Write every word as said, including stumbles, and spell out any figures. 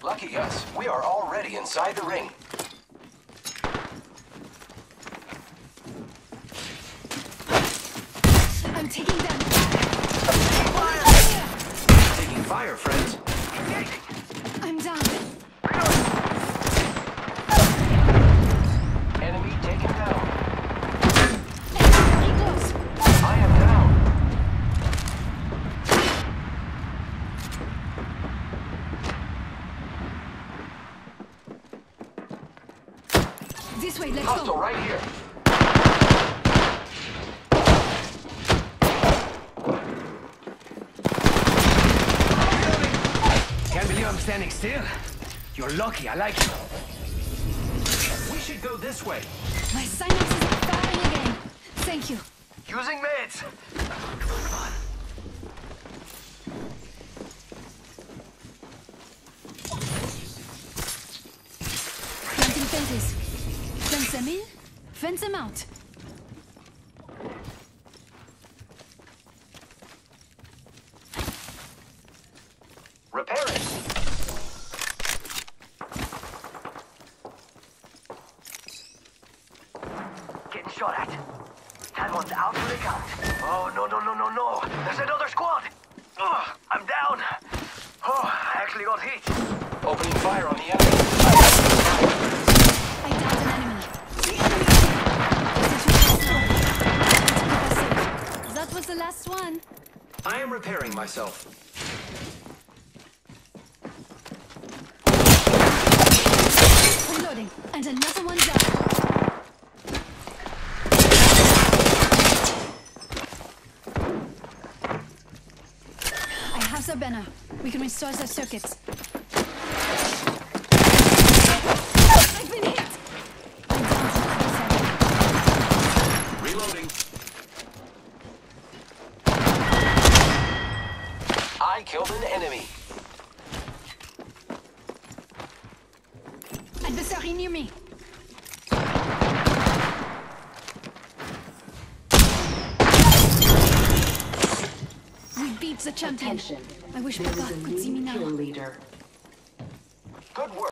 Lucky us, we are already inside the ring. I'm taking them. Taking fire! Taking fire, friends. I'm down. Enemy taken down. Enemy close. I am down. This way, let's Hostile go. right here. Can't believe I'm standing still. You're lucky, I like it. We should go this way. My sinuses are firing again. Thank you. Using meds. Planting fences. Fence them in, fence them out. Repairing. Getting shot at. That one's out for the count. Oh, no, no, no, no, no. There's another squad. Ugh, I'm down. Oh, I actually got hit. Opening fire on the enemy. I downed an enemy. The enemy! That was the last one. I am repairing myself. Reloading. And another one down. I have the banner. We can restore the circuits. I've been hit! I'm down to the other side. Reloading. I killed an enemy. Adversary near me. We beat the champion. Attention. I wish There my is God a could see me new now. kill leader. Good work.